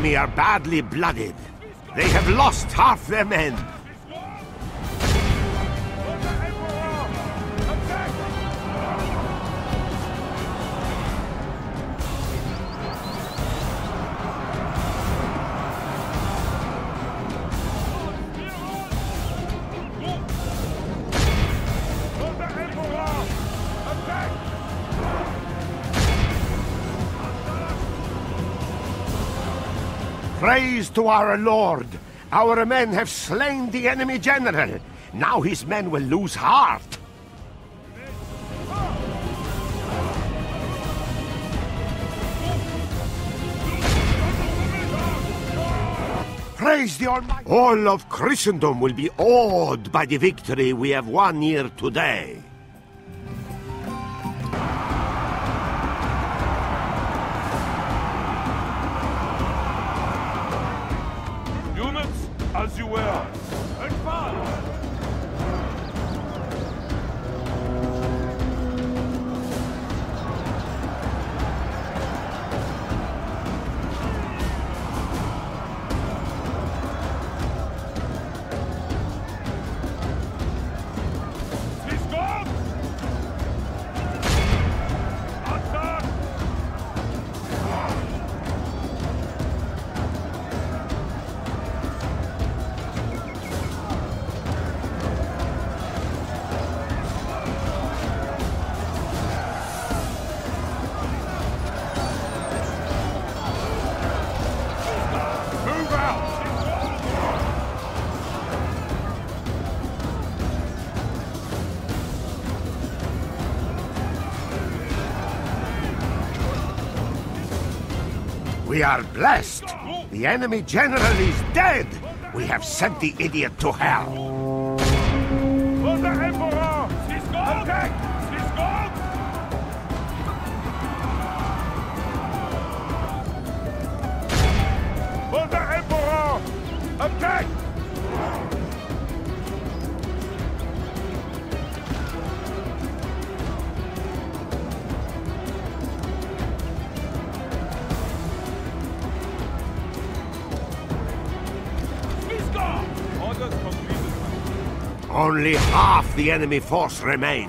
enemy are badly blooded. They have lost half their men. Praise to our Lord! Our men have slain the enemy general. Now his men will lose heart. Praise the Almighty! All of Christendom will be awed by the victory we have won here today. As you will. Advance! He's gone! Attack! We are blessed. The enemy general is dead. We have sent the idiot to hell. For the Emperor! He's gone! Attack! He's gone! For the Emperor! Attack! Only half the enemy force remains.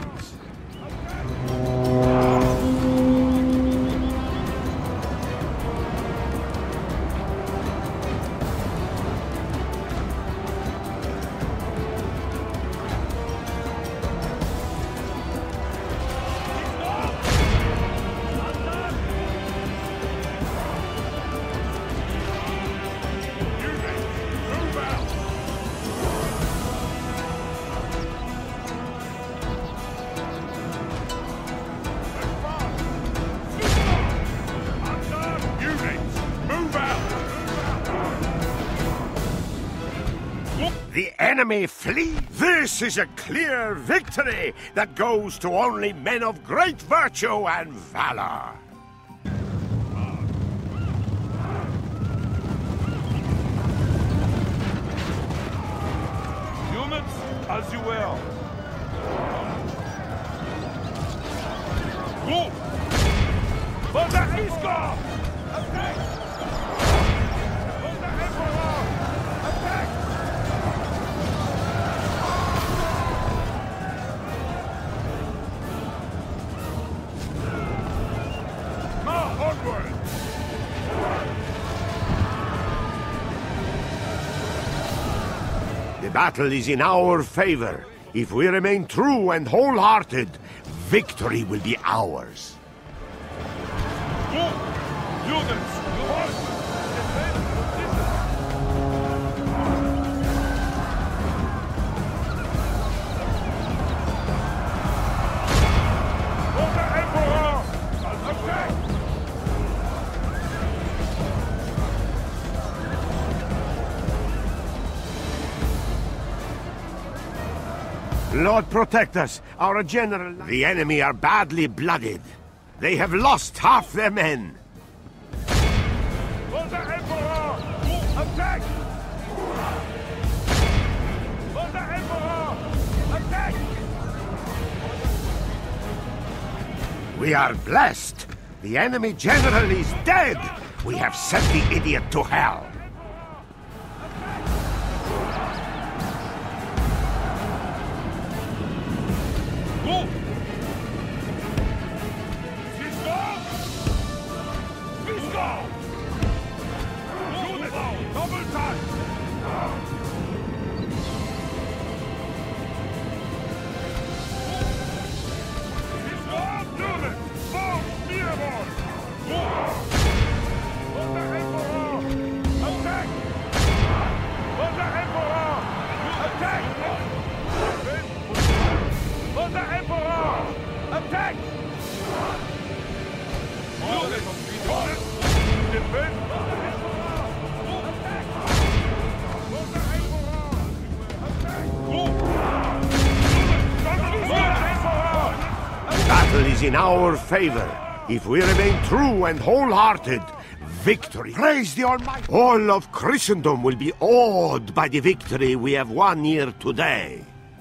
The enemy flee. This is a clear victory that goes to only men of great virtue and valor. Units, as you will. Go! For the Eastgard! Attack! For the Emperor! Attack! Onward! The battle is in our favor. If we remain true and wholehearted, victory will be ours. Go! Units! For the Emperor! Attack! Lord protect us, our general. The enemy are badly blooded. They have lost half their men. For the Emperor! Attack! For the Emperor! Attack! We are blessed. The enemy general is dead. We have sent the idiot to hell. Go! Double time! Is in our favor. If we remain true and wholehearted, victory. Praise the Almighty. All of Christendom will be awed by the victory we have won here today.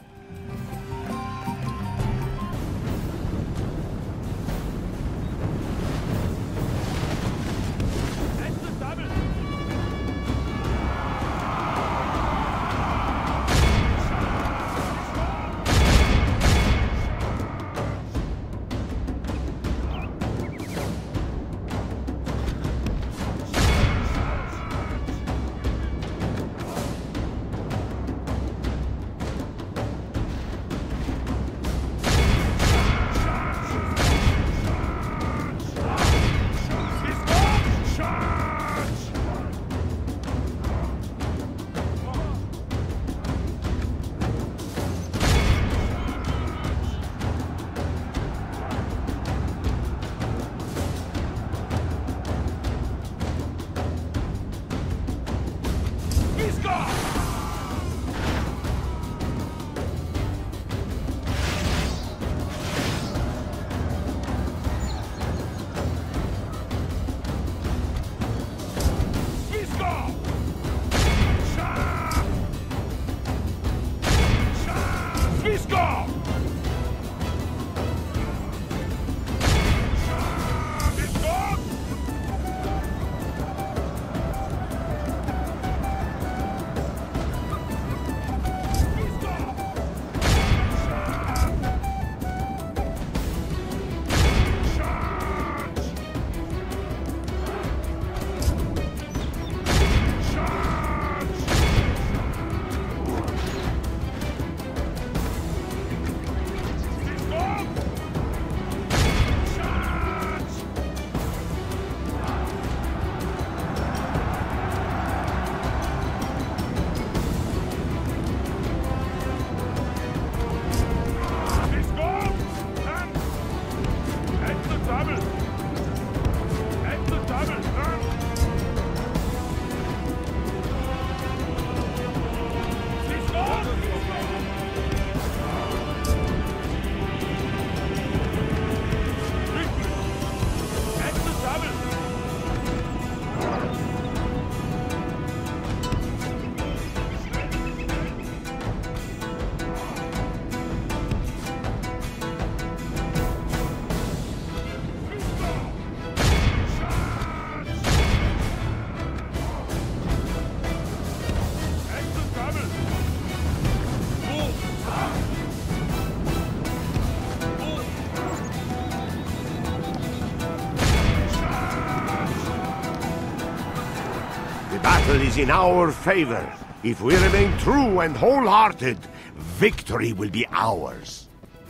Is in our favor. If we remain true and wholehearted, victory will be ours.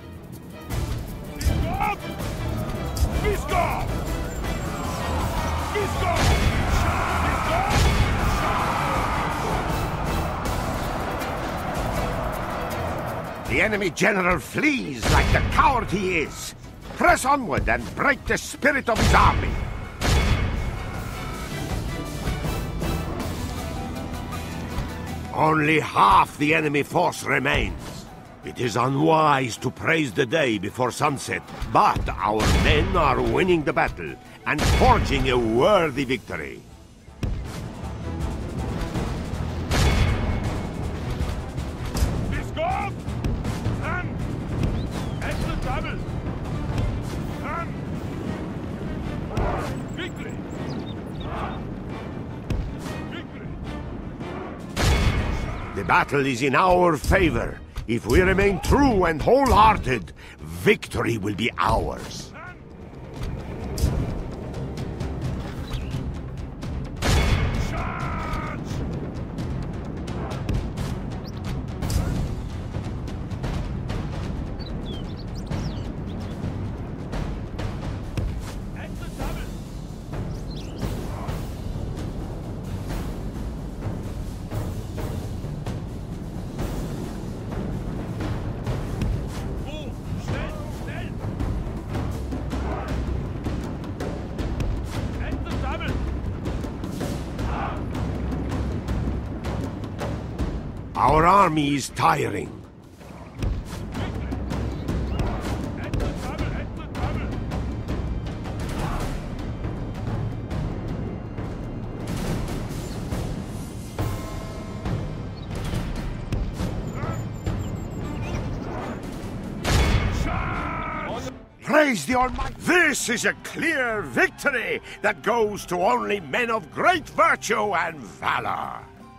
The enemy general flees like the coward he is. Press onward and break the spirit of his army. Only half the enemy force remains. It is unwise to praise the day before sunset, but our men are winning the battle and forging a worthy victory. battle is in our favor. If we remain true and wholehearted, victory will be ours. Our army is tiring. Praise the Almighty! This is a clear victory that goes to only men of great virtue and valor.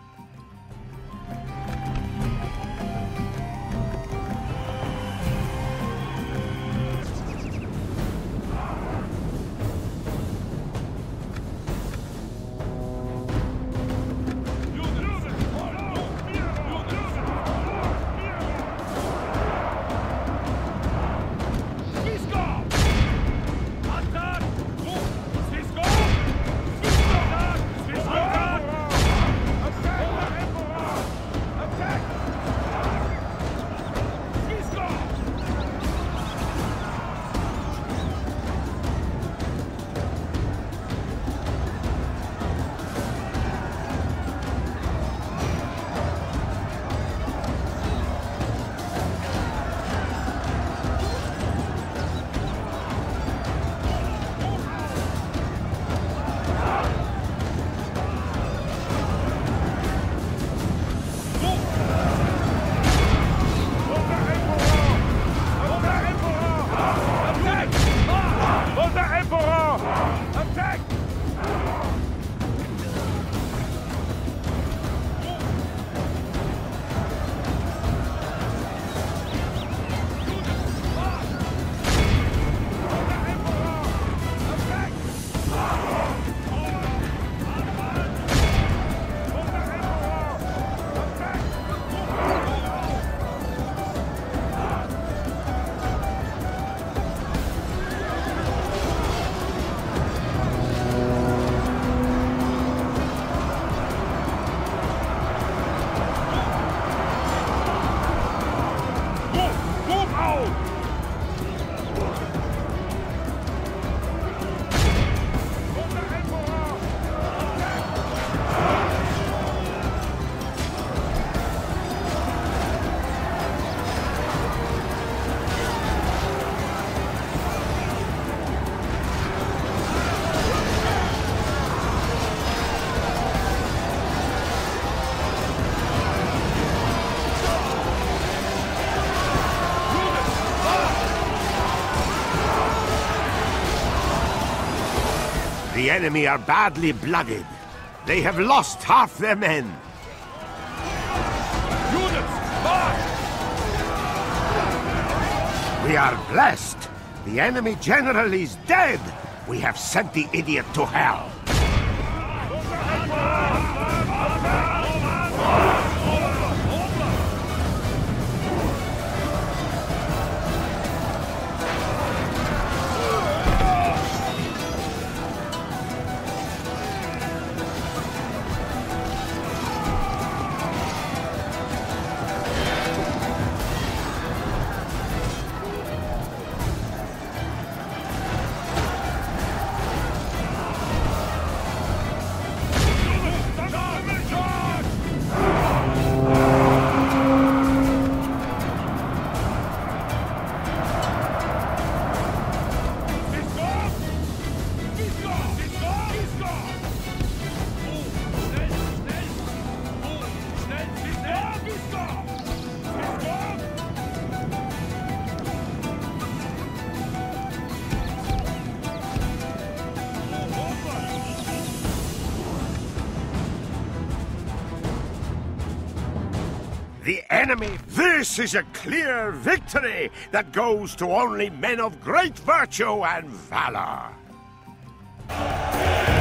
The enemy are badly blooded. They have lost half their men. Units, march! We are blessed. The enemy general is dead. We have sent the idiot to hell. enemy. This is a clear victory that goes to only men of great virtue and valor.